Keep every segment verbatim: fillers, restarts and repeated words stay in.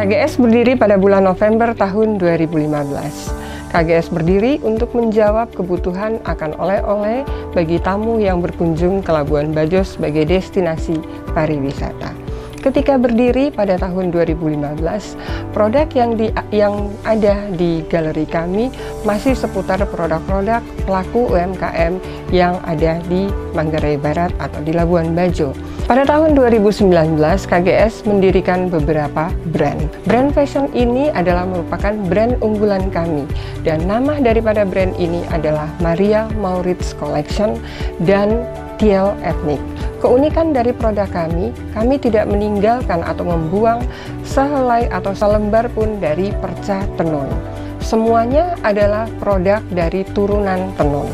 K G S berdiri pada bulan November tahun dua ribu lima belas. K G S berdiri untuk menjawab kebutuhan akan oleh-oleh bagi tamu yang berkunjung ke Labuan Bajo sebagai destinasi pariwisata. Ketika berdiri pada tahun dua ribu lima belas, produk yang, di, yang ada di galeri kami masih seputar produk-produk pelaku U M K M yang ada di Manggarai Barat atau di Labuan Bajo. Pada tahun dua ribu sembilan belas, K G S mendirikan beberapa brand. Brand fashion ini adalah merupakan brand unggulan kami, dan nama daripada brand ini adalah Maria Maurits Collection dan Tiel Ethnic. Keunikan dari produk kami, kami tidak meninggalkan atau membuang sehelai atau selembar pun dari perca tenun. Semuanya adalah produk dari turunan tenun.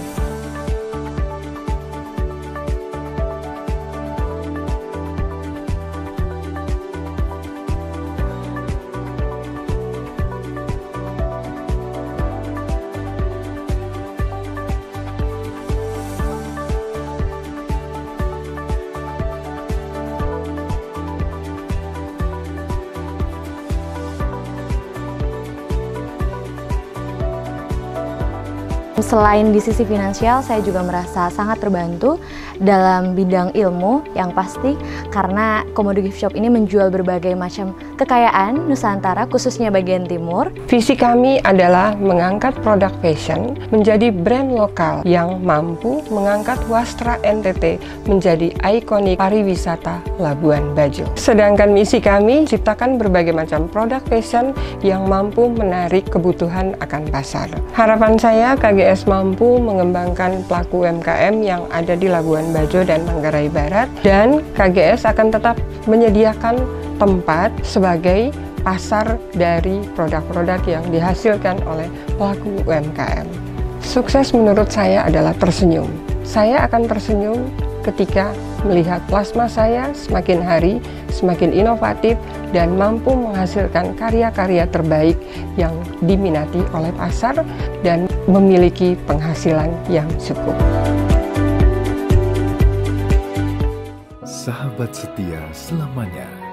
Selain di sisi finansial, saya juga merasa sangat terbantu dalam bidang ilmu yang pasti karena Komodo Gift Shop ini menjual berbagai macam kekayaan Nusantara, khususnya bagian timur. Visi kami adalah mengangkat produk fashion menjadi brand lokal yang mampu mengangkat Wastra N T T menjadi ikonik pariwisata Labuan Bajo. Sedangkan misi kami ciptakan berbagai macam produk fashion yang mampu menarik kebutuhan akan pasar. Harapan saya K G S mampu mengembangkan pelaku U M K M yang ada di Labuan Bajo dan Manggarai Barat, dan K G S akan tetap menyediakan tempat sebagai pasar dari produk-produk yang dihasilkan oleh pelaku U M K M. Sukses menurut saya adalah tersenyum. Saya akan tersenyum ketika melihat plasma saya semakin hari semakin inovatif dan mampu menghasilkan karya-karya terbaik yang diminati oleh pasar dan memiliki penghasilan yang cukup. Sahabat setia selamanya.